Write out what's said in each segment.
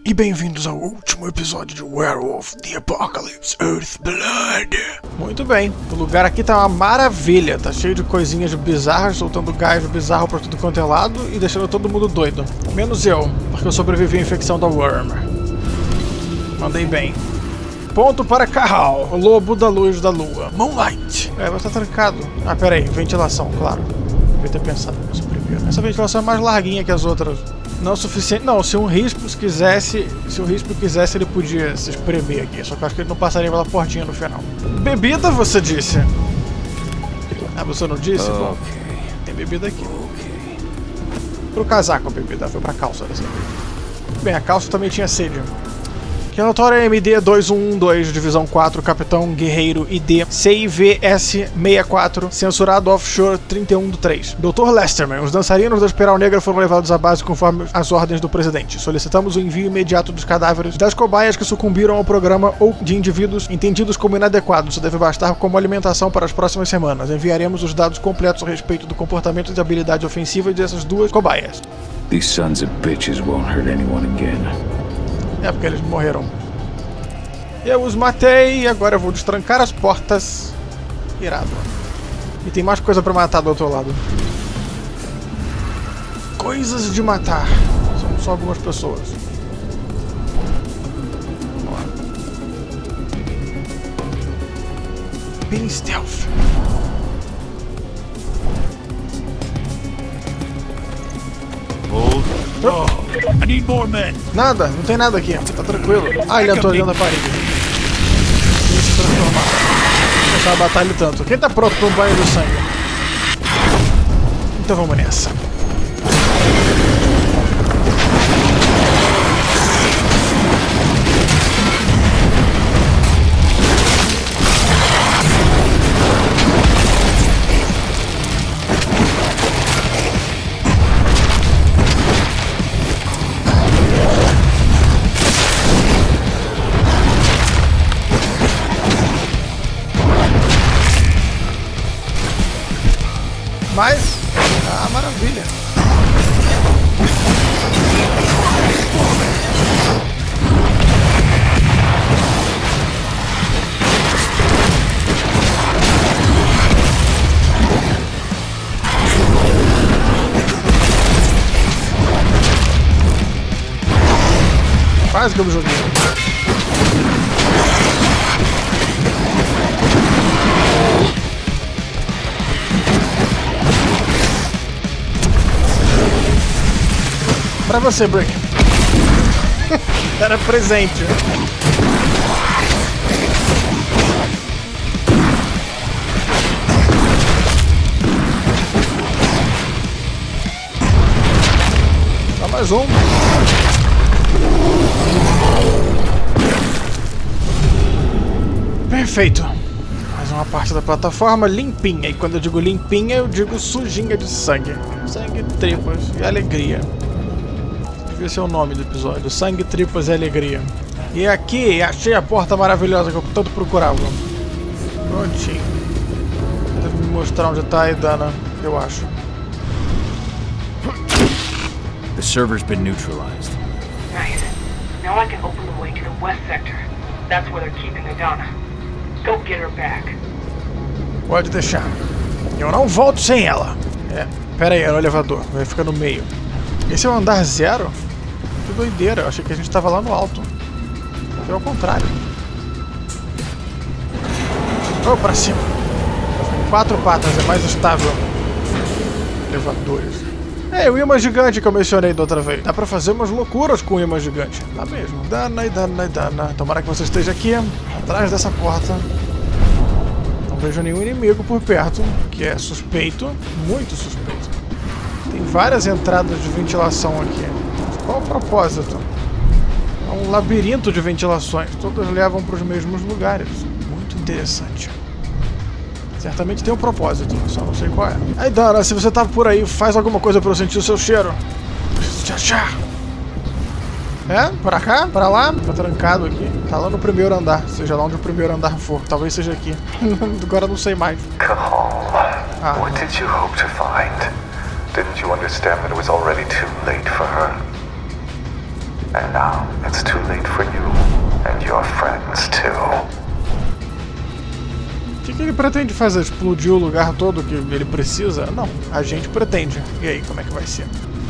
E bem-vindos ao último episódio de Werewolf The Apocalypse Earthblood. Muito bem, o lugar aqui tá uma maravilha, tá cheio de coisinhas bizarras, soltando gás bizarro pra tudo quanto é lado e deixando todo mundo doido. Menos eu, porque eu sobrevivi à infecção da Worm. Mandei bem. Ponto para Carral, o lobo da luz da lua. Moonlight. É, vai estar trancado. Ah, pera aí, ventilação, claro. Devia ter pensado nisso primeiro. Essa ventilação é mais larguinha que as outras. Não o suficiente. Não, se um risco quisesse, ele podia se espremer aqui. Só que eu acho que ele não passaria pela portinha no final. Bebida, você disse? Ah, você não disse? Okay. Bom, tem bebida aqui. Pro casaco a bebida, foi pra calça dessa vez. Bem, a calça também tinha sede. Relatório MD 2112, Divisão 4, Capitão Guerreiro ID CIVS 64, censurado offshore 31/3. Dr. Lesterman, os dançarinos da Espiral Negra foram levados à base conforme as ordens do presidente. Solicitamos o envio imediato dos cadáveres das cobaias que sucumbiram ao programa ou de indivíduos entendidos como inadequados. Isso deve bastar como alimentação para as próximas semanas. Enviaremos os dados completos a respeito do comportamento e habilidade ofensiva dessas duas cobaias. These sons of bitches won't hurt anyone again. É porque eles morreram. Eu os matei e agora eu vou destrancar as portas. Irado. E tem mais coisa pra matar do outro lado. Coisas de matar. São só algumas pessoas. Vamos lá. Being stealth. Oh, I need more men. Nada, não tem nada aqui, tá tranquilo. Ah, ele entrou olhando a parede. Tem que se transformar. Não começar a batalha tanto. Quem tá pronto pra um banho de sangue? Então vamos nessa. Mas, ah, maravilha. Quase que eu me joguei. Pra você, Brick. Era presente. Só mais um. Perfeito. Mais uma parte da plataforma limpinha. E quando eu digo limpinha, eu digo sujinha de sangue. Sangue, tripas e alegria. Devia ser o nome do episódio. Sangue, tripas e alegria. E aqui achei a porta maravilhosa que eu tanto procurava. Prontinho. Deve me mostrar onde tá a Idana, eu acho. The server's been neutralized. Right. Now I can open the way to the west sector. That's where they're keeping Idana. Go get her back. Pode deixar. Eu não volto sem ela. É, pera aí, era o elevador. Vai ficar no meio. Esse é o andar 0? Que doideira, eu achei que a gente tava lá no alto. Foi ao contrário. Vamos pra cima. 4 patas, é mais estável. Elevadores. É, o imã gigante que eu mencionei da outra vez. Dá pra fazer umas loucuras com o imã gigante. Dá mesmo. Dana. Tomara que você esteja aqui, atrás dessa porta. Não vejo nenhum inimigo por perto, que é suspeito. Muito suspeito. Tem várias entradas de ventilação aqui. Qual o propósito? É um labirinto de ventilações. Todas levam para os mesmos lugares. Muito interessante. Certamente tem um propósito, só não sei qual é. Aí, Dana, se você tá por aí, faz alguma coisa para eu sentir o seu cheiro. Preciso te achar. É? Pra cá? Pra lá? Tá trancado aqui. Tá lá no primeiro andar, seja lá onde o primeiro andar for. Talvez seja aqui. Agora não sei mais. Cahal, what did you hope to find? Didn't you understand that it was already too late for her? And now it's too late for you and your friends too. O que ele pretende fazer? Explodir o lugar todo que ele precisa? Não, a gente pretende. E aí, como é que vai ser?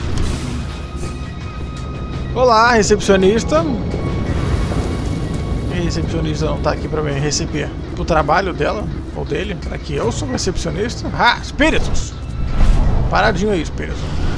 Olá, recepcionista. E a recepcionista não tá aqui pra me receber pro trabalho dela, ou dele. Será que eu sou recepcionista? Ah, espíritos! Paradinho aí, espírito.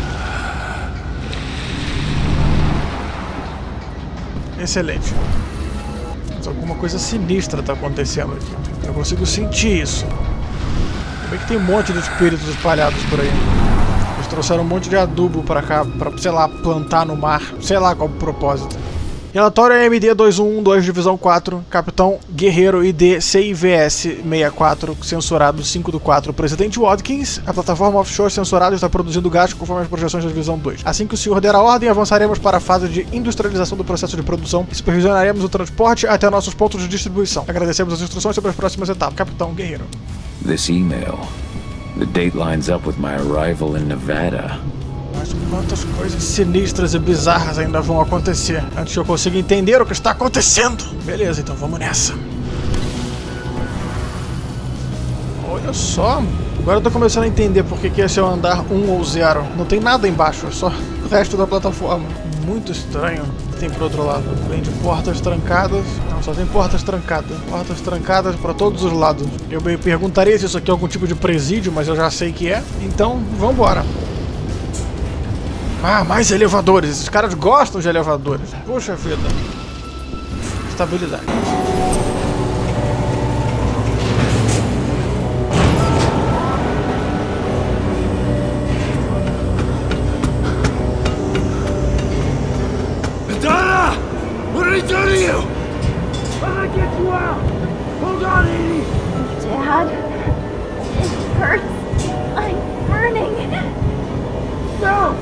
Excelente. Mas alguma coisa sinistra tá acontecendo aqui. Eu consigo sentir isso. Como é que tem um monte de espíritos espalhados por aí? Eles trouxeram um monte de adubo pra cá, pra, sei lá, plantar no mar. Sei lá qual o propósito. Relatório MD 2112, Divisão 4, Capitão Guerreiro ID CIVS 64, censurado 5/4. Presidente Watkins, a plataforma offshore censurada está produzindo gás conforme as projeções da Divisão 2. Assim que o senhor der a ordem, avançaremos para a fase de industrialização do processo de produção e supervisionaremos o transporte até nossos pontos de distribuição. Agradecemos as instruções sobre as próximas etapas. Capitão Guerreiro. This email. The date lines up with my arrival in Nevada. Mas quantas coisas sinistras e bizarras ainda vão acontecer antes que eu consiga entender o que está acontecendo. Beleza, então vamos nessa. Olha só. Agora eu tô começando a entender por que esse é o andar 1 ou 0. Não tem nada embaixo, é só o resto da plataforma. Muito estranho. Tem pro outro lado. Além de portas trancadas. Não, só tem portas trancadas. Portas trancadas para todos os lados. Eu me perguntaria se isso aqui é algum tipo de presídio, mas eu já sei que é. Então, vambora. Ah, mais elevadores. Esses caras gostam de elevadores. Poxa vida. Estabilidade. Donna! What did he do to you? How did I get you out? Hold on, Edie! Dad, it hurts. I'm burning. No!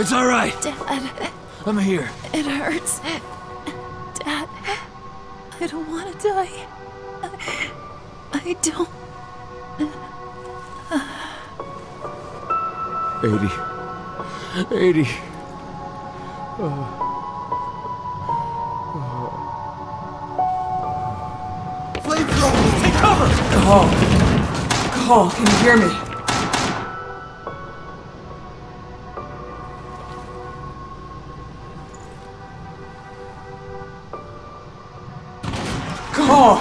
It's all right. Dad, I'm here. it hurts. Dad, I don't want to die. I don't. 80. Flamethrower! Take cover! Call, can you hear me? Call!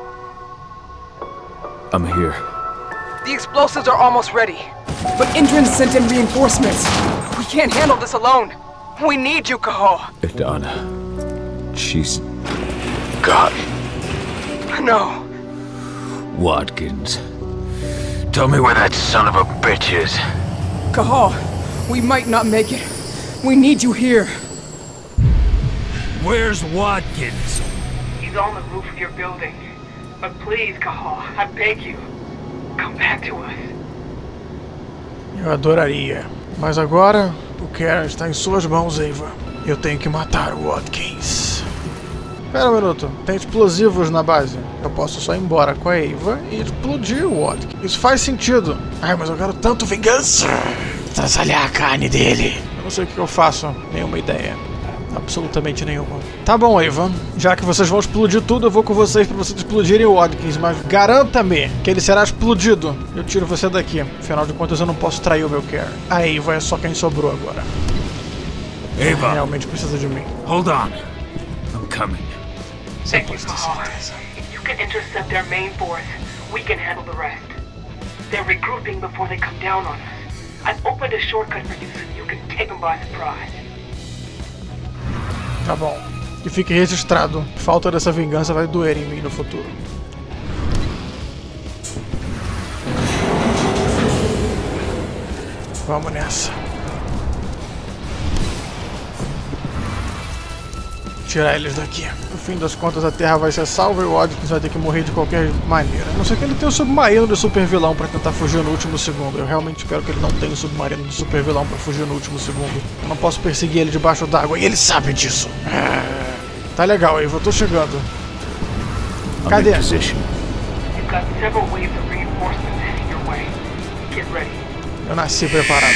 I'm here. The explosives are almost ready. But Indran sent in reinforcements. We can't handle this alone. We need you, Cahal. Idana. She's gone. No. Watkins. Tell me where that son of a bitch is. Cahal, we might not make it. We need you here. Where's Watkins? He's on the roof of your building. But please, Cahal, I beg you, come back to us. Eu adoraria. Mas agora, o Karen está em suas mãos, Ava. Eu tenho que matar o Watkins. Pera um minuto, tem explosivos na base. Eu posso só ir embora com a Ava e explodir o Watkins. Isso faz sentido. Ai, mas eu quero tanto vingança. Trasalhar a carne dele. Eu não sei o que eu faço. Nenhuma ideia. Absolutamente nenhuma. Tá bom, Ava. Já que vocês vão explodir tudo, eu vou com vocês pra vocês explodirem o Watkins. Mas garanta-me que ele será explodido. Eu tiro você daqui. Afinal de contas, eu não posso trair o meu Care. A Ava é só quem sobrou agora. Ava, Realmente precisa de mim. hold on. I'm coming. Thank you, Cahal. If you can intercept their main force, we can handle the rest. They're regrouping before they come down on us. I've opened a shortcut for you so you can take them by surprise. Tá bom. E fique registrado. Falta dessa vingança vai doer em mim no futuro. Vamos nessa. Tirar eles daqui. No fim das contas, a Terra vai ser salva e o Watkins vai ter que morrer de qualquer maneira. A não ser que ele tenha um submarino de super vilão pra tentar fugir no último segundo. Eu realmente espero que ele não tenha um submarino de super vilão pra fugir no último segundo. Eu não posso perseguir ele debaixo d'água e ele sabe disso. Tá legal, Ava, eu tô chegando. Cadê? You've got several waves of reinforcements heading your way. Get ready. Eu nasci preparado.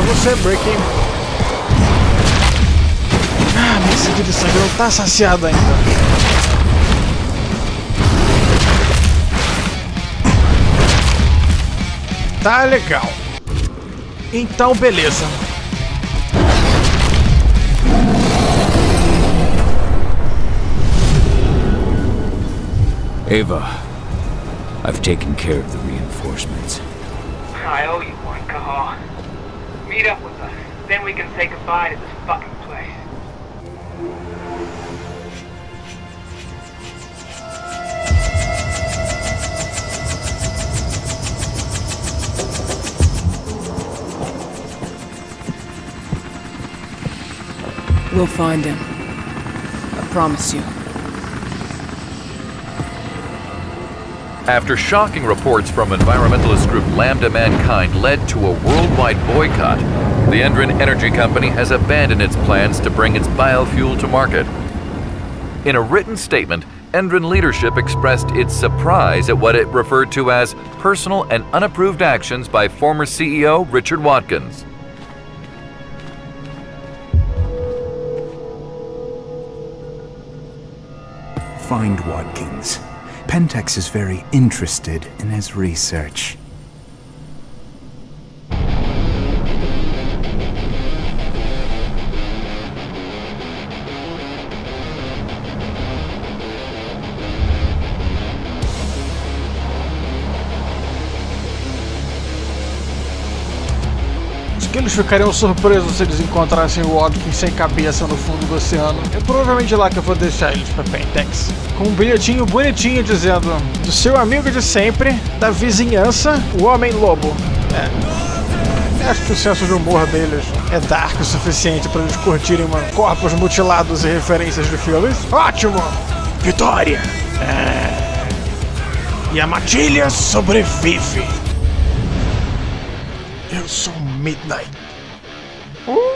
pra você, Breaking. Ah, minha sede de sangue não tá saciada ainda. Tá legal. Então, beleza. Ava, I've taken care of the reinforcements. I owe you one, Cahal. Meet up with us, then we can say goodbye to this fucking place. We'll find him. I promise you. After shocking reports from environmentalist group Lambda Mankind led to a worldwide boycott, the Endron Energy Company has abandoned its plans to bring its biofuel to market. In a written statement, Endron leadership expressed its surprise at what it referred to as personal and unapproved actions by former CEO Richard Watkins. Find Watkins. Pentex is very interested in his research. Que eles ficariam surpresos se eles encontrassem o Watkins sem cabeça no fundo do oceano. É provavelmente lá que eu vou deixar eles pra Pentex. Com um bilhetinho bonitinho dizendo: do seu amigo de sempre, da vizinhança, o Homem-Lobo. Acho que o senso de humor deles é dark o suficiente para eles curtirem corpos mutilados e referências de filmes. Ótimo! Vitória! E a matilha sobrevive. Eu sou Midnight.